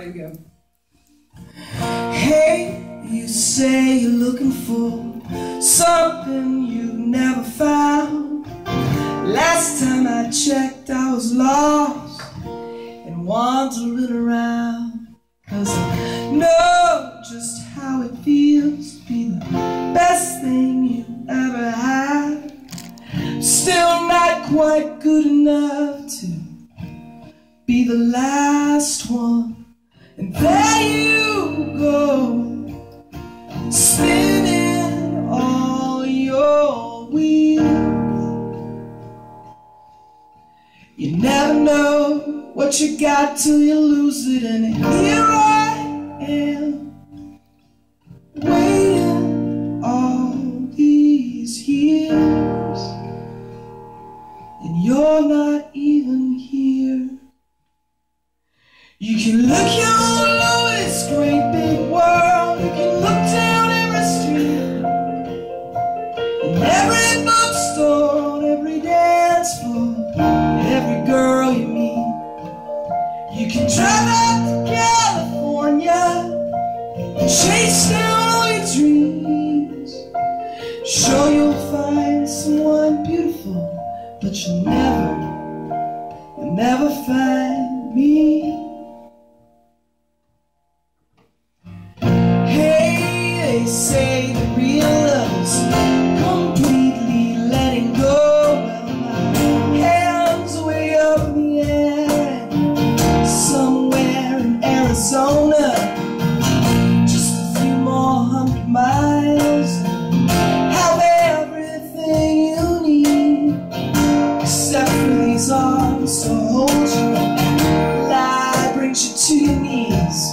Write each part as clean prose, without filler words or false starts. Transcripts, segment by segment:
here we go. Hey, you say you're looking for something you've never found. Last time I checked, I was lost and wandering around. 'Cause I know just how it feels to be the best thing you ever had. Still not quite good enough to be the last one. And there you go, spinning all your wheels. You never know what you got till you lose it. And here I am, waiting all these years, and you're not even here. You can look all over this great big world. You can look down every street, in every bookstore, on every dance floor, every girl you meet. You can drive out to California and chase down all your dreams. Sure, you'll find someone beautiful, but you'll never find me. They say the real love is completely letting go. Well, my hands are way up in the air, somewhere in Arizona, just a few more 100 miles, have everything you need, except for these arms to hold you. Life brings you to your knees.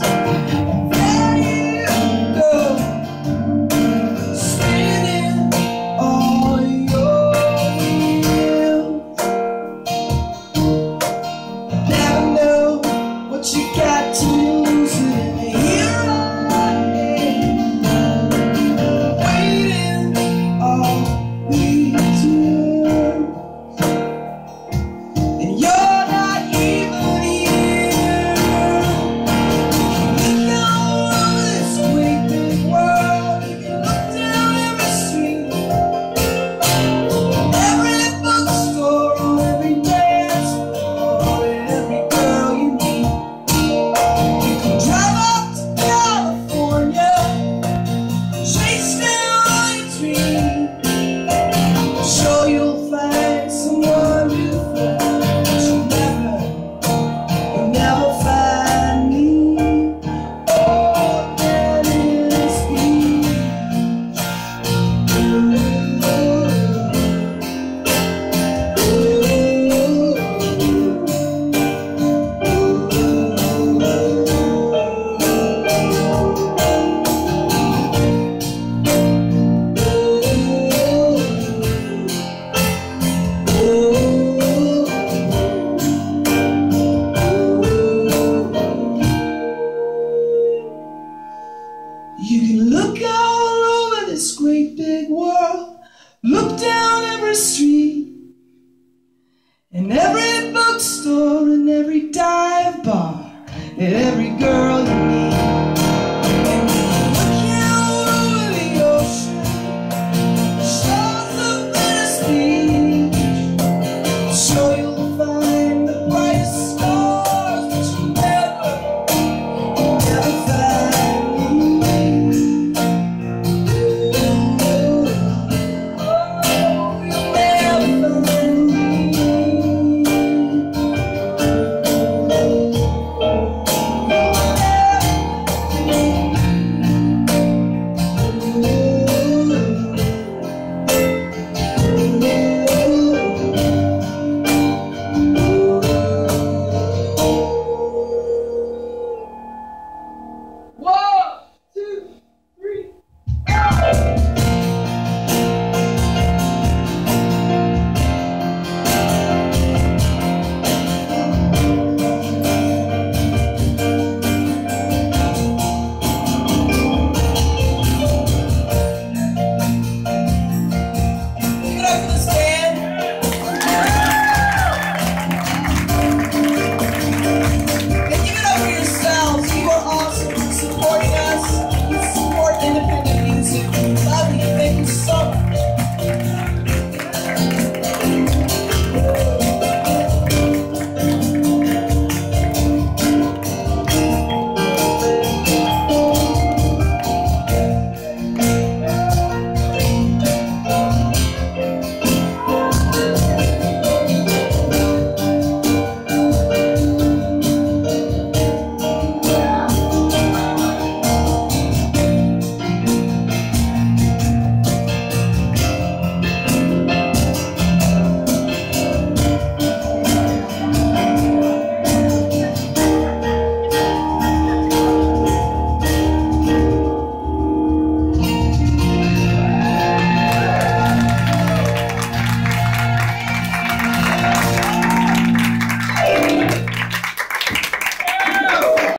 You can look all over this great big world, look down every street, in every bookstore, in every dive bar, at every girl you meet.